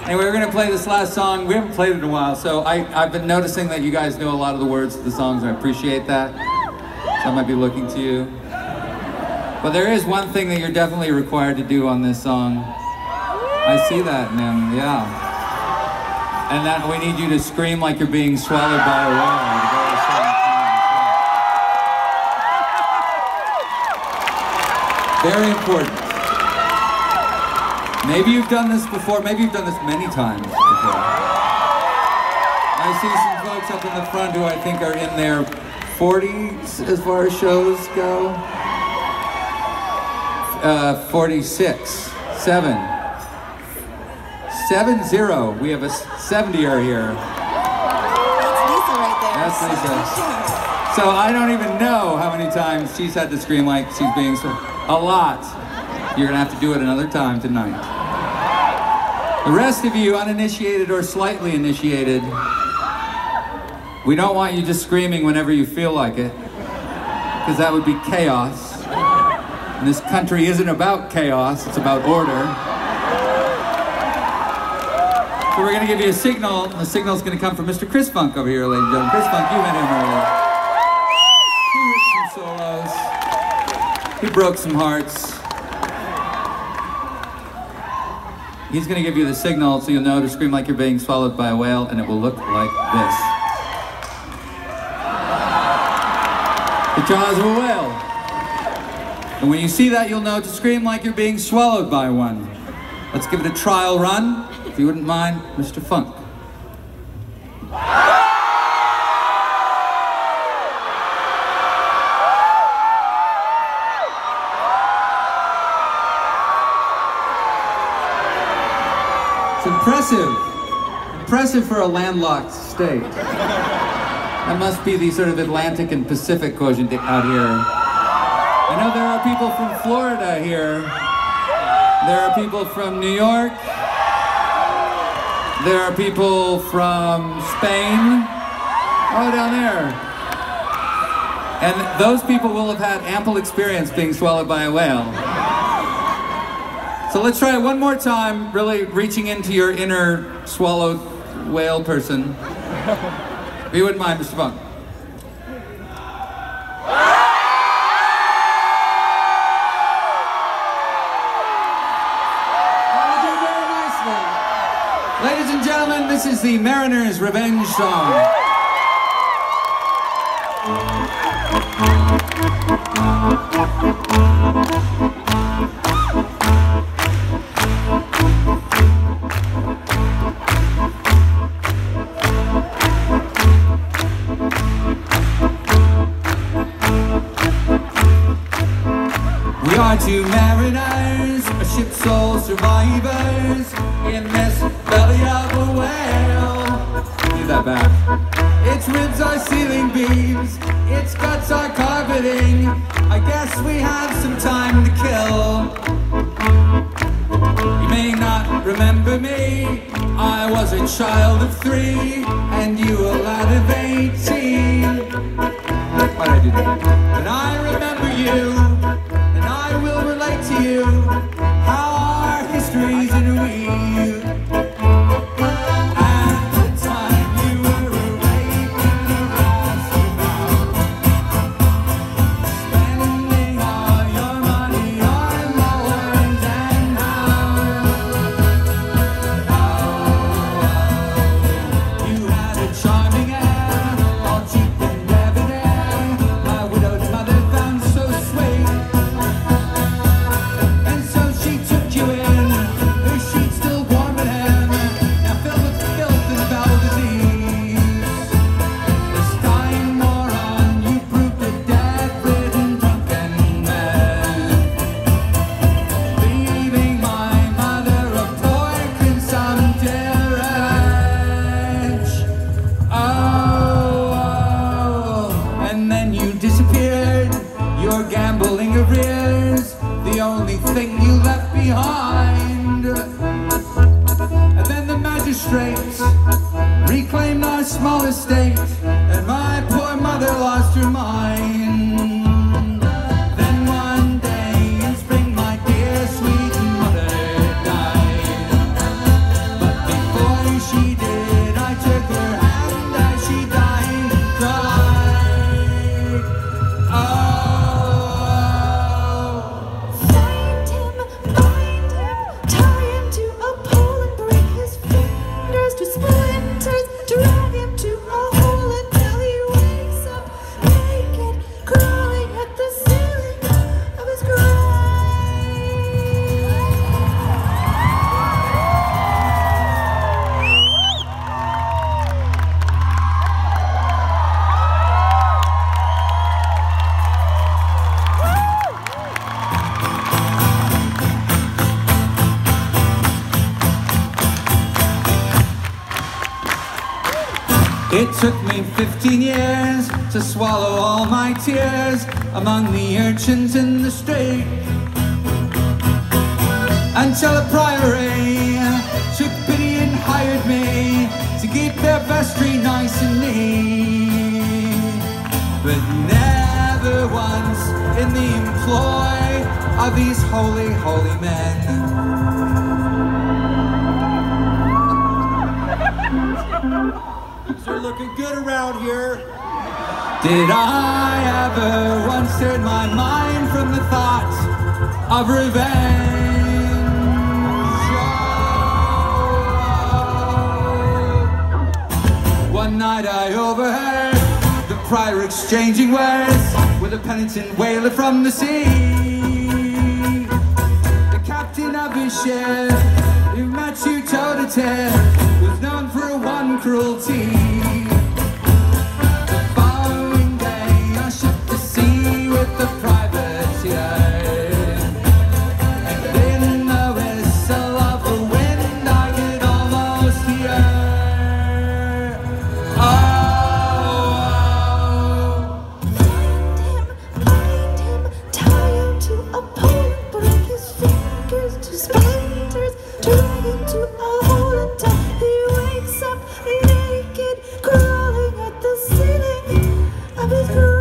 Anyway, we're gonna play this last song. We haven't played it in a while, so I've been noticing that you guys know a lot of the words to the songs, and I appreciate that. So I might be looking to you. But there is one thing that you're definitely required to do on this song. I see that, Nim, yeah. And that we need you to scream like you're being swallowed by a whale. Very important. Maybe you've done this before, maybe you've done this many times before. I see some folks up in the front who I think are in their 40s as far as shows go. 46, 7. 7-0. We have a 70er here. That's Lisa right there. That's Lisa. So I don't even know how many times she's had to scream like she's being a lot. You're gonna have to do it another time tonight. The rest of you, uninitiated or slightly initiated, we don't want you just screaming whenever you feel like it, because that would be chaos. And this country isn't about chaos, it's about order. So we're gonna give you a signal. The signal's gonna come from Mr. Chris Funk over here, ladies and gentlemen. Chris Funk, you met him earlier. He ripped some solos. He broke some hearts. He's gonna give you the signal so you'll know to scream like you're being swallowed by a whale, and it will look like this. The jaws of a whale. And when you see that, you'll know to scream like you're being swallowed by one. Let's give it a trial run, if you wouldn't mind, Mr. Funk. It's impressive. Impressive for a landlocked state. That must be the sort of Atlantic and Pacific quotient out here. I know there are people from Florida here. There are people from New York. There are people from Spain. Oh, down there. And those people will have had ample experience being swallowed by a whale. So let's try it one more time, really reaching into your inner swallowed whale person. If you wouldn't mind, Mr. Funk. Ladies and gentlemen, this is the Mariner's Revenge song. We are two mariners, a ship's sole survivors, in this belly of a whale. Leave that back. Its ribs are ceiling beams, its guts are carpeting. I guess we have some time to kill. You may not remember me, I was a child of 3, and you a lad of 18. Why'd I do that? But I remember you, and I will relate to you how our histories interweave. At the time you were awake in a rouseabout, spending all your money on lords and hounds. You had a charming air, all cheap and debonair. My widowed mother found so sweet. It took me 15 years to swallow all my tears among the urchins in the street, until a priory took pity and hired me to keep their vestry nice and neat. But never once in the employ of these holy, holy men They're looking good around here. did I ever once turn my mind from the thought of revenge. One night I overheard the prior exchanging words with a penitent whaler from the sea. The captain of his ship, who met you toe-to-toe, was known for one cruelty. The following day I shipped to sea with the privateer, and in the whistle of the wind I could almost hear, oh, Bind him, tie him to a pole, break his fingers to splinters, drag him to a hole until he wakes up naked, crawling at the ceiling of his grave.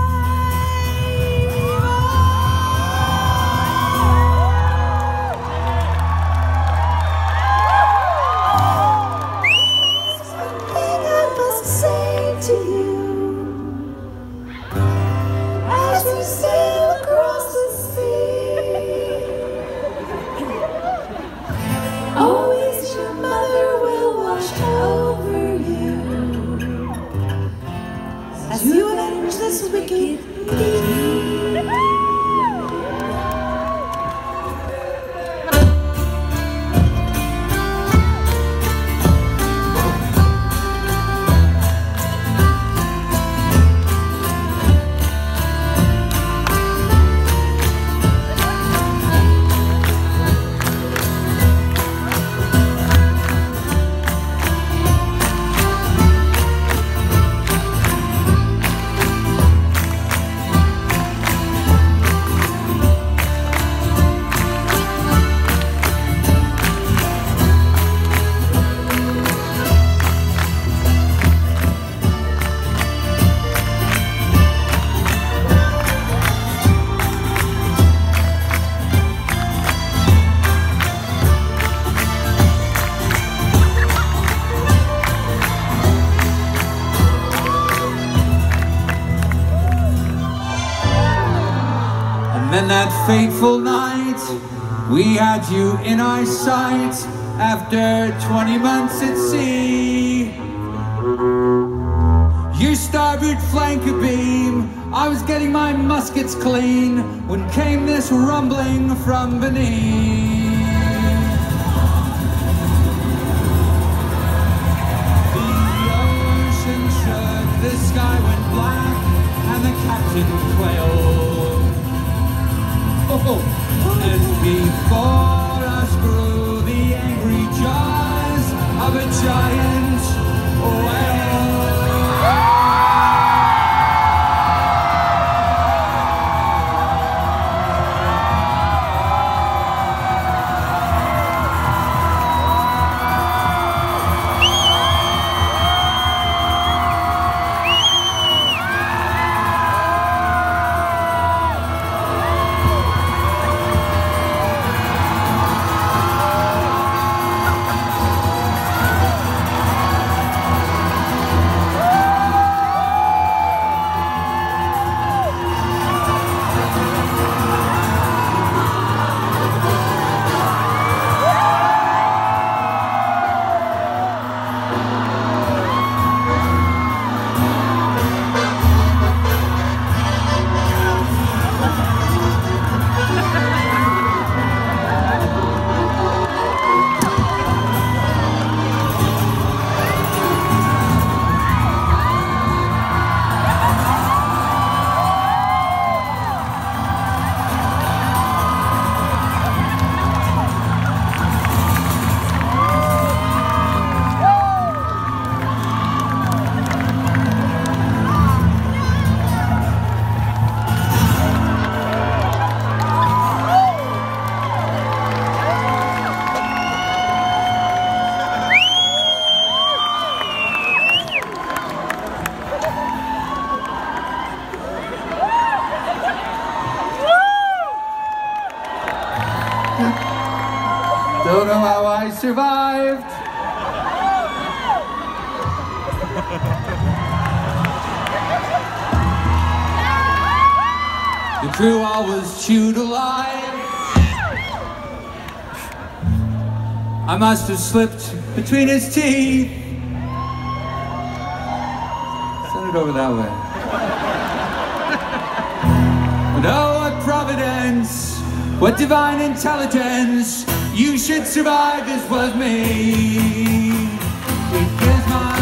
Something I must say to you as we sail across the sea. Always your mother will watch over you as you avenge this wicked deed. And then that fateful night, we had you in our sight after 20 months at sea. Your starboard flank abeam, I was getting my muskets clean when came this rumbling from beneath. The ocean shook, the sky went black, and the captain quailed. As before us grew the angry jaws of a giant whale. Don't know how I survived. The crew all was chewed alive. I must have slipped between his teeth. Send it over that way. But oh, what providence, what divine intelligence. You should survive, this was me. It is my